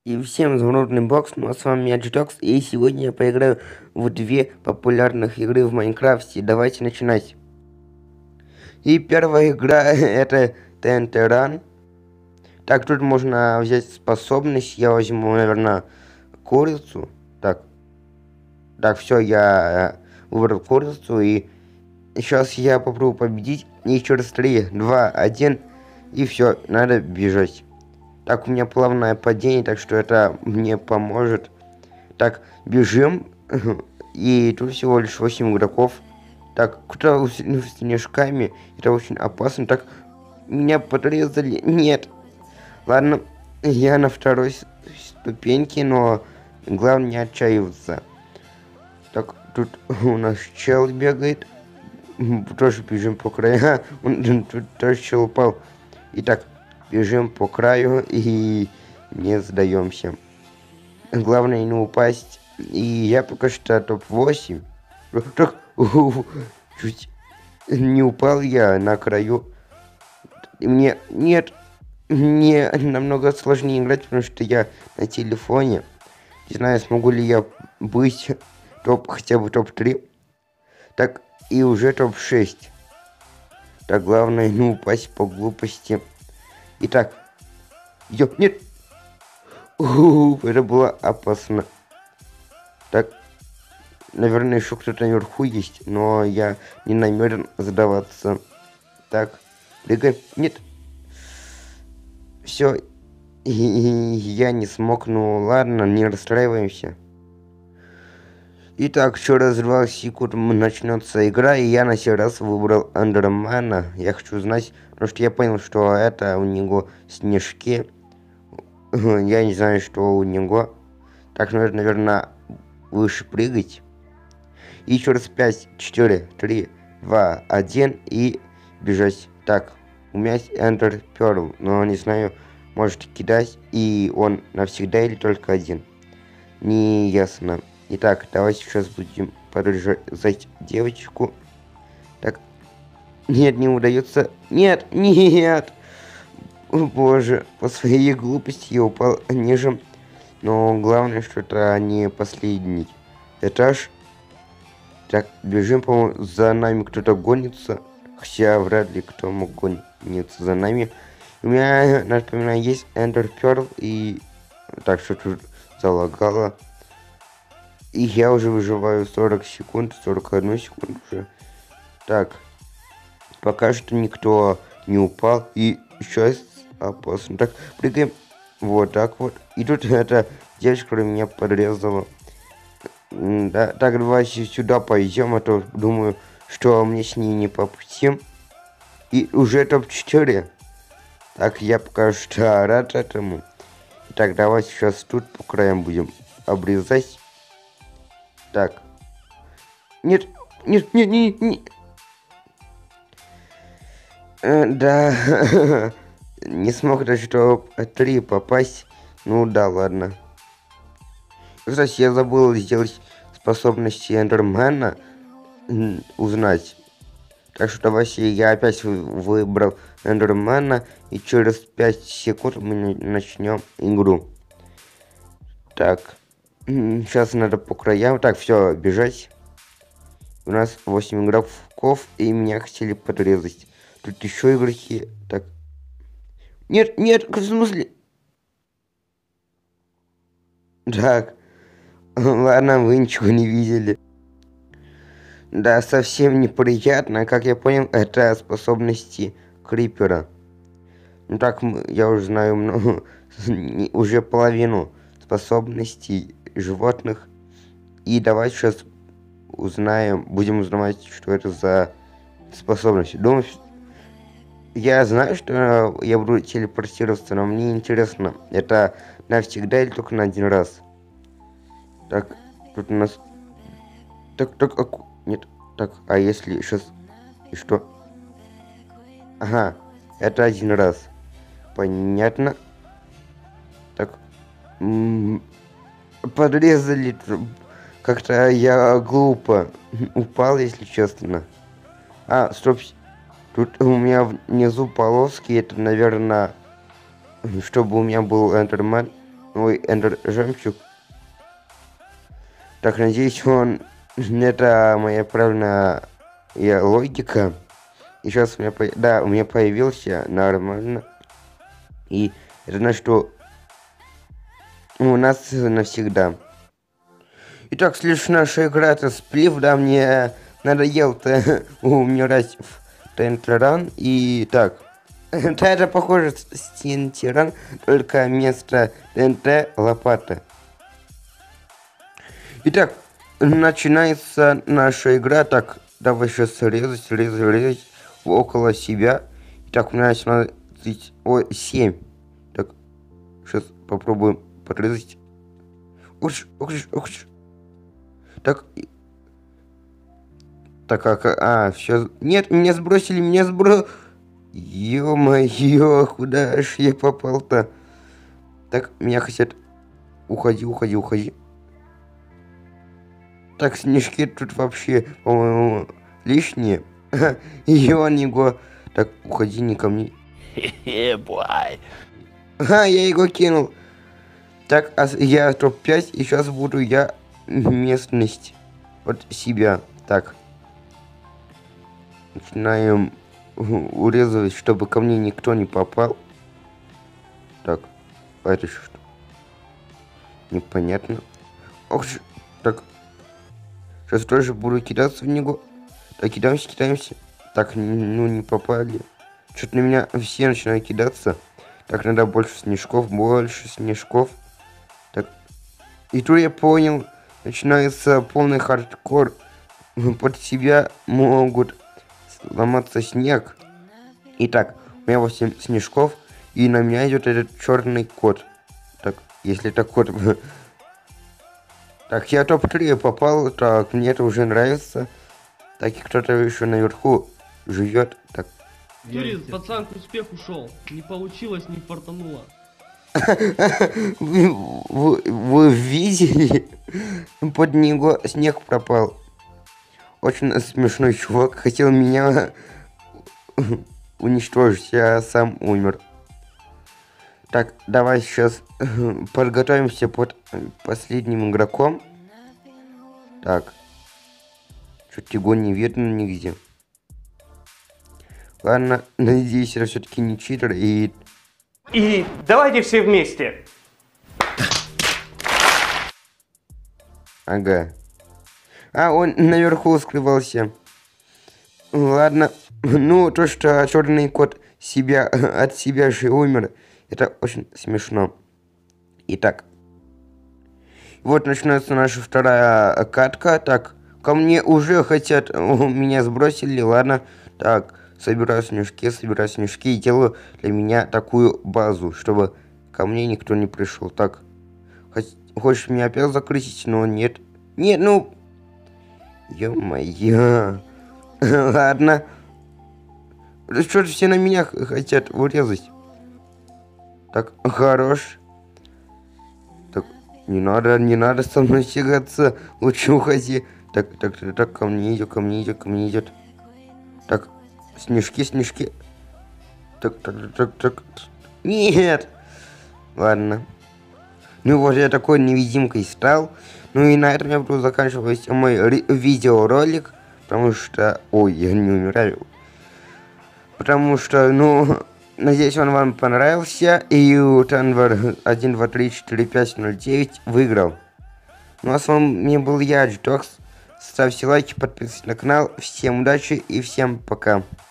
И всем изумрудный бокс, ну а с вами я Джитокс, и сегодня я поиграю в две популярных игры в Майнкрафте. Давайте начинать. И первая игра это TNT Run. Так, тут можно взять способность, я возьму, наверное, курицу. Так, все, я выбрал курицу, и сейчас я попробую победить. И еще раз 3, 2, 1, и все, надо бежать. Так, у меня плавное падение, так что это мне поможет. Так, бежим. И тут всего лишь 8 игроков. Так, кто с снежками? Это очень опасно. Так, меня подрезали. Нет. Ладно, я на второй ступеньке, но главное не отчаиваться. Так, тут у нас чел бегает. Тоже бежим по краю. Тут тоже чел упал. Итак, бежим по краю и не сдаемся. Главное не упасть. И я пока что топ-8. Так, чуть не упал я на краю. Мне намного сложнее играть, потому что я на телефоне. Не знаю, смогу ли я быть хотя бы топ-3. Так, и уже топ-6. Так, главное не упасть по глупости. Итак, нет. Это было опасно. Так, наверное, еще кто-то наверху есть, но я не намерен сдаваться. Так, прыгаем. Нет. Все, я не смог, ну ладно, не расстраиваемся. Итак, через 2 секунд начнется игра, и я на сей раз выбрал Эндермена. Я хочу знать, потому что я понял, что это у него снежки. Я не знаю, что у него. Так, наверное, выше прыгать. И через 5, 4, 3, 2, 1 и бежать. Так, у меня есть Ender Pearl, но не знаю, может кидать, и он навсегда или только один. Не ясно. Итак, давайте сейчас будем подрезать девочку. Так, нет, не удается. Нет. О боже, по своей глупости я упал ниже. Но главное, что это не последний этаж. Так, бежим, по-моему, за нами кто-то гонится. Хотя вряд ли кто мог гониться за нами. У меня, напоминаю, есть Ender Pearl, и так что тут залагало. И я уже выживаю 40 секунд, 41 секунду уже. Так, пока что никто не упал. И сейчас опасно. Так, прыгаем. Вот так вот. И тут эта девочка, которая меня подрезала. Да, так, давайте сюда пойдем, а то думаю, что мне с ней не по пути. И уже топ-4. Так, я пока что рад этому. Так, давайте сейчас тут по краям будем обрезать. Так. Нет. Да. Не смог даже топ-3 попасть. Ну да, ладно. Кстати, я забыл сделать способности Эндермена узнать. Так что давайте я опять выбрал Эндермена, и через 5 секунд мы начнем игру. Так, сейчас надо по краям. Так, все, бежать. У нас 8 игроков, и меня хотели подрезать. Тут еще игроки. Так. Нет, в смысле? Так. Ладно, вы ничего не видели. Да, совсем неприятно. Как я понял, это способности Крипера. Ну так, я уже знаю много, уже половину способностей животных. И давайте сейчас будем узнавать, что это за способности. Думаю, я знаю, что я буду телепортироваться, но мне интересно, это навсегда или только на один раз? Так, тут у нас... Нет, так, а если сейчас... И что? Ага, это один раз. Понятно. Так. Подрезали. Как-то я глупо упал, если честно. А, стоп. Тут у меня внизу полоски. Это, наверное, чтобы у меня был Эндермен. Ой, эндер жемчуг. Так, надеюсь, это моя правильная логика. И сейчас у меня, да, у меня появился нормально. И это значит, что у нас навсегда. Итак, следующая наша игра это сплив, да, мне надоело-то умирать в Тентеран. И так, это похоже с Тентеран, только вместо ТНТ лопата. Итак, начинается наша игра. Так, давай сейчас резать около себя. Итак, у меня 7. Так, сейчас попробуем подрезать. Уж. Так. Так, все. Нет, меня сбросили. Ё-моё, куда ж я попал-то? Так, меня хотят... Уходи. Так, снежки тут вообще, по-моему, лишние. Ё-него. Так, уходи, не ко мне. Я его кинул. Так, я топ-5, и сейчас буду я местность от себя. Так. Начинаем урезать, чтобы ко мне никто не попал. Так, а это что? Непонятно. Ох, так. Сейчас тоже буду кидаться в него. Так, кидаемся. Так, ну не попали. Что-то на меня все начинают кидаться. Так, надо больше снежков. Так. И тут я понял, начинается полный хардкор. Под себя могут сломаться снег. Итак, у меня 8 снежков. И на меня идет этот черный кот. Так, если это кот... Так, я топ-3 попал. Так, мне это уже нравится. Так, и кто-то еще наверху живет. Так. Юрий, пацан к успеху шел. Не получилось, не фартануло. Вы видели? Под него снег пропал. Очень смешной чувак. Хотел меня уничтожить. Я сам умер. Так, давай сейчас подготовимся под последним игроком. Так. Что-то его не видно нигде. Ладно, надеюсь, это все-таки не читер и... И давайте все вместе. Ага. Он наверху скрывался. Ладно. Ну, то, что черный кот от себя же умер, это очень смешно. Итак. Вот начинается наша вторая катка. Так, ко мне уже хотят... Меня сбросили, ладно. Так, собираю снежки и делаю для меня такую базу, чтобы ко мне никто не пришел. Так, хочешь меня опять закрыть? Но нет. Нет, ну... Ё-моё. Ладно. Что-то все на меня хотят урезать. Так, хорош. Так, не надо со мной тягаться. Лучше уходи. Так, ко мне идет. Так, снежки. Так. Нет. Ладно. Ну вот я такой невидимкой стал. Ну и на этом я буду заканчивать мой видеоролик. Потому что... Ой, я не умираю. Потому что, ну... Надеюсь, он вам понравился. И Танвар 1, 2, 3, 4, 5, 0, 9 выиграл. Ну а с вами был я, Джитокс. Ставьте лайки, подписывайтесь на канал. Всем удачи и всем пока.